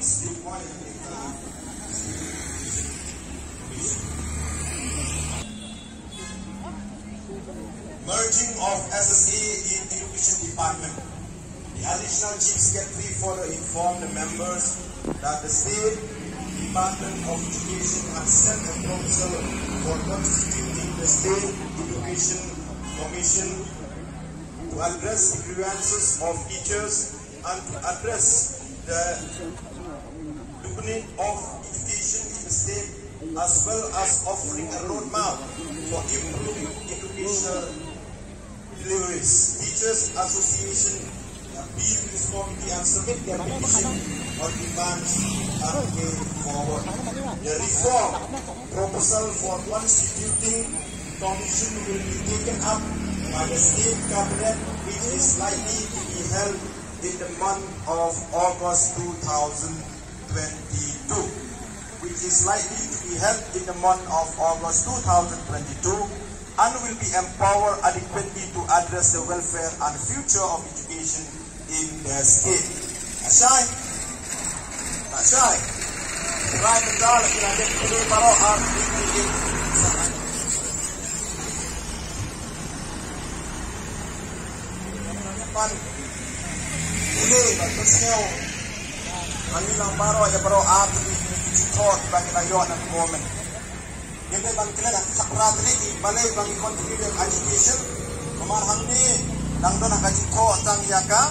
Merging of SSA in Education Department. The additional chief secretary further informed the members that the State Department of Education has sent a proposal for constituting the State Education Commission to address the grievances of teachers and to address the deepening of education in the state, as well as offering a roadmap for improving educational deliveries. Teachers Association appeal to this committee and submit their petition or demands and way forward. The reform proposal for constituting commission will be taken up by the state cabinet, which is likely to be held in the month of August 2022. Which is likely to be held in the month of August 2022 and will be empowered adequately to address the welfare and future of education in the state. Ashay, try to tell us that today paro ang meeting. Ini bagusnya kanilang paro ya paro ang support bagi layon ng government. Hindi bang kailan sakrat ni balay bang contribute education kamarhang ni nang doon nakajiko tang iaka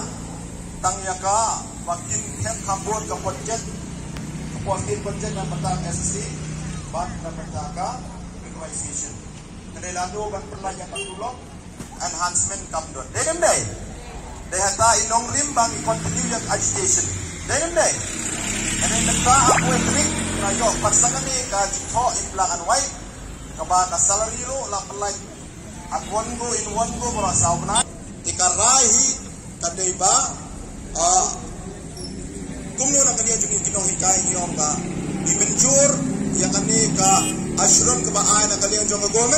bakin ket kabut ke project yang petang SSA bat na petaka equalization. Hindi lalu bang perlayan tulop enhancement kam doon. Dai. Dehata inong rim bang contribute education. Dai. Ini negara aku yang kering, rayo paksa kami kaji kau implang anway, kepada salary lo lah pelai, akuan go in one go berasa benar. Dikarahi kadai ba, kumno nak dia juga nonghikai yang ba, dibenjur yang kami ka asron ke bnai nak dia yang jongki government,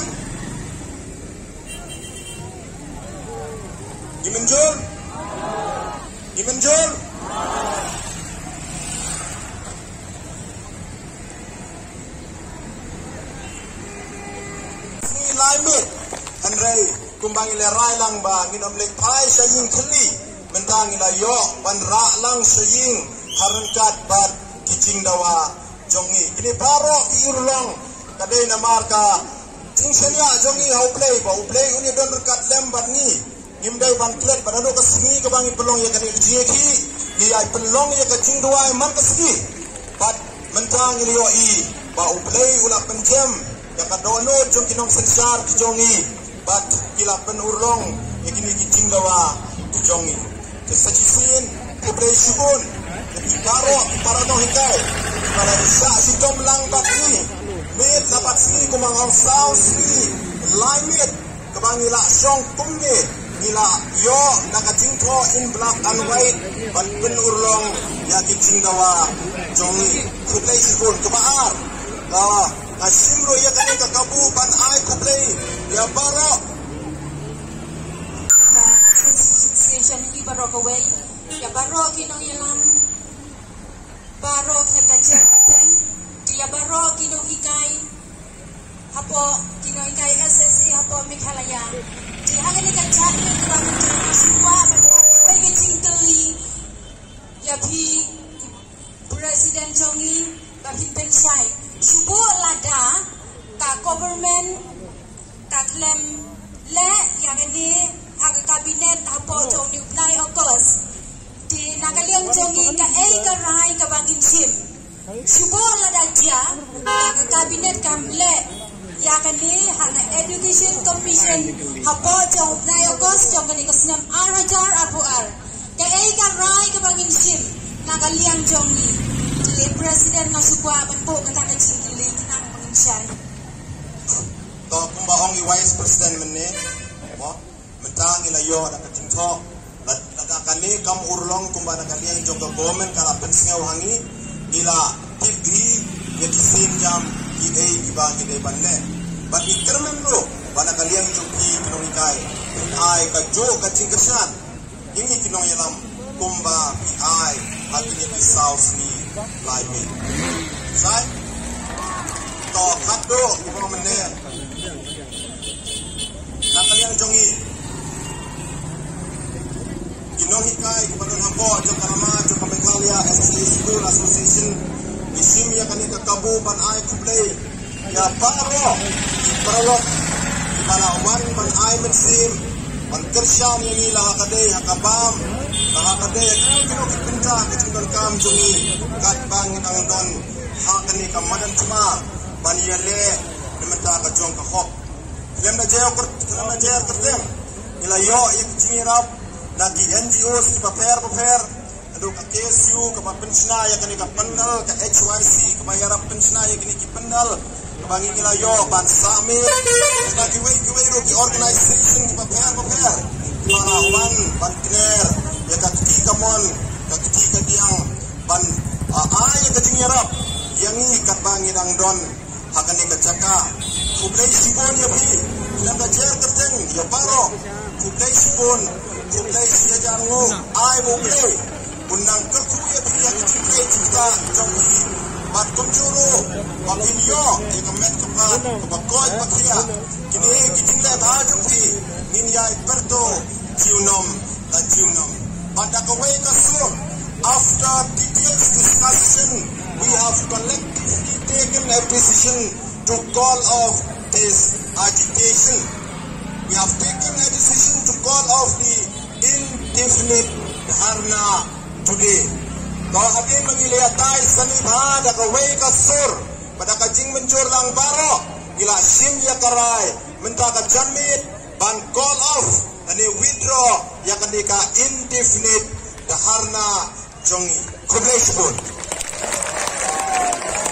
dibenjur. Laimit Andrei kumbang ilerai lang ba nginom lekpai saying keli mentang ilayo panra lang saying harangkat bat kicing dawa jongki ini paro iurlong kadai na marka tingsanya jongki hau play uni don rekat lembat ni ngimdai ban klet padado kasini kebangi pelong ya kani jingiakhih dia pelong ya kicing dawa man kasini bat mentang ilayo I ba play ulah pencem yang kadono jongki nong sensar ki jongi bat kila penurlong yakini kicing dawa ki jongi kesajisin kubre syukun karo para nonghikai para isa sitom lang bat ni mit dapat sini kumangong saw sini laimit kebangila syong kumni nila yo nakajingko in black and white bat penurlong ya kicing dawa jongi kubre syukun kebaar Asimro ya kani kakabu bnai kuplay ya baro. Station ini baro kawai ya baro kinong yalam baro ketajer ateng dia baro kinong hikai hapo kinong hikai SSA hapo mikhalaya di hangani kacat ni kurang semua berkata cinteli ya pi presiden jongi bahin pensai subuh lada ka government ka klem le yang ini hak kabinet apa jong di bnai August di nakaliang jongi ka ka rai ka bangin sim subuh lada dia ka kabinet kamle yang ini hak education commission apa jong bnai August jong ni kesenam arajar apuar ka ka rai ka bangin sim nakaliang jongi presiden ngasukwa bentuk kata kecil kili kenang penginsian. To kumbahong vice president mene, mentang ilayo nak kecing to, kani kam urlong kumbah nak kalian jongka government kalau pensiun wangi, ila degree jadi senjam di bagi di bandar. Bagi kermen lo, pada kalian jongki kinongikai, ai kajo kecing kesan, ini kinong yalam kumbah ai hati di south ni. ลายมีใช่ต่อคัดดูอีกประมาณนี้นักเรียนจงอีกินnonghikai kepada hampa Jakarta Jakarta SSA School Association isim ya kani ke kabu bnai pyllait ya baro perolok para wan bnai mensim ban kersyam yang ila hakadai hakabam hakadai kino kipinta kecingdon kam jongi kat bangin ang don hakani kamadan cuma ban yale dimenta ka jongkahok lem na jaya kertem ila yo yang kecingirap lagi NGOs di paper aduh ke KSU ke pensna yang kini ke pendal ke HYC ke bayarap pensna yang kini ke pendal ke bangi kilayo ban sami lagi wei rugi organisation di paper di marawan ban kiner ya ke ketiga mon ke ketiga diang ban yang ketingirap yang ini kat bangi dang don hakani ke jaka kublai sibon ya bi yang gajer keteng ya baro kublai sibon kublai sia jangu ai bublai undang kerkuya biya kecil kita jongki bat kunjuru bakin yo ikamet kepat kebakoi bakia kini kicingle bajungki nginyai perto ciunom pada kawai kasur after detailed discussion we have collectively taken a decision to call off this agitation. We have taken a decision to call off the indefinite dharna today. Kau atin mengiliatai sanibha da kawai kasur pada kajing mencur lang baro gila sim ya karai minta ka janmit ban call off and withdraw ya kadika indefinite dharna jongi kublai sebut.